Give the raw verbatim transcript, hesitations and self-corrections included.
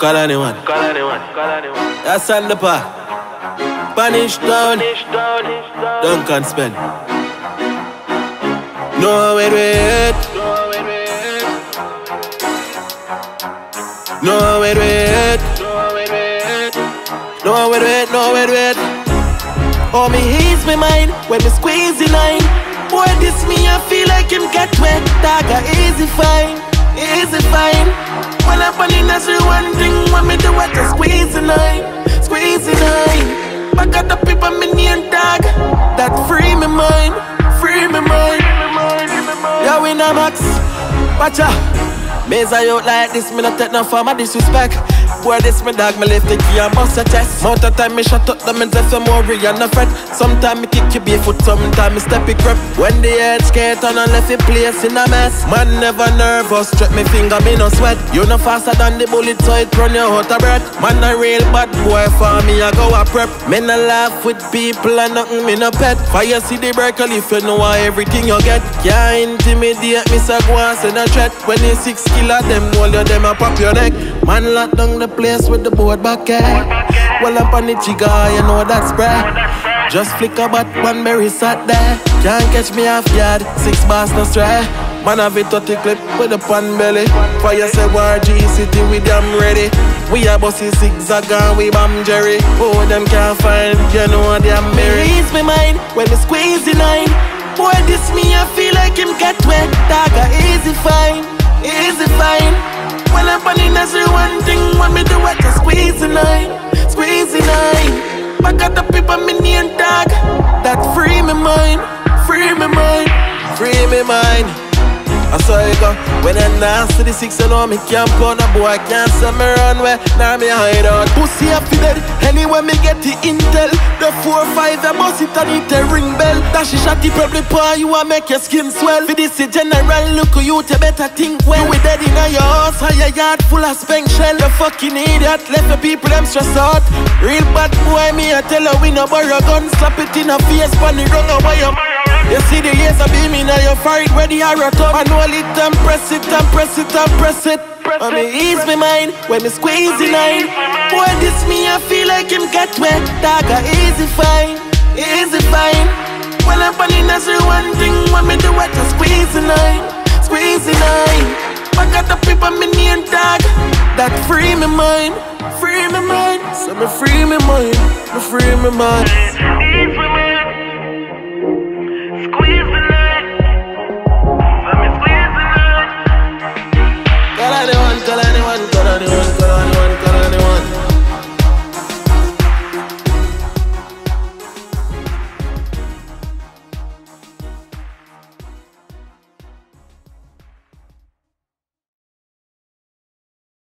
Koloni one. Koloni one. Koloni one. That's on the park. Punish down. Don't can spend. No wait wait. No wait wait. No wait wait. No wait wait. Oh me ease me mind when me squeeze the line. Boy this me I feel like him get wet. Dagger easy fine, easy fine. When I'm on in that's the one thing when me do what to squeeze the line, squeeze the line. Back at the people me name tag. That free me mind, free me mind. Yeah we no max, watch out. Maze I out like this, me not take no form of disrespect. Boy this me dog, me lift the key and bust a chest. Mount of time me shut up them and left some worry and no fret. Sometimes me kick your barefoot, sometimes me step it crep. When the head skate on and left it place in a mess. Man never nervous, strap me finger, me no sweat. You no faster than the bullet so it run you out of breath. Man a real bad boy for me, I go a prep. Me no laugh with people and nothing, me no pet. Fire see the breaker if you know everything you get. Can't intimidate me so go and send a threat. When you six killer them, all of them a pop your neck. Man lock down the place with the board back here. Well up on the jigger, you know that's spread. Just flick a bat, one berry sat there. Can't catch me off yard, six bars no stray. Man have it thirty clip with the pan belly. Fire say war G City with them ready. We a bossy zigzag and we bam Jerry. Oh them can't find, you know them merry. Ease me mind when me squeeze the nine. Boy this me I feel like him get wet. Dagger easy fine, easy fine. When I'm on in that's the one thing when me do what to squeeze the nine, squeeze the nine. Back at the people me name tag. That free me mind, free me mind, free me mind. I saw it go. When I dance to the six, you know me can't put a boy can't send me run where. Now me hide out. Pussy up dead. Anyway me get the intel. The four five I bust it and it a ring bell. That she shot the probably paw you and make your skin swell. For this a general look you you better think well. You dead in your house, or your yard full of spank shell. You fucking idiot, left the people them stress out. Real bad boy me I tell her we no borrow gun. Slap it in her face, pan the wrong away your. You see the years of beam in your fight where the arrow turn. And hold it and press it and press it and press it. And me ease me mind when me squeeze the nine. Boy this me I feel like him get wet. Dagger easy fine, easy fine. When I'm on in that's the one thing when me do what to squeeze the nine, squeeze the nine. Back at the people me name tag. That free me mind, free me mind. So me free me mind, me free me mind.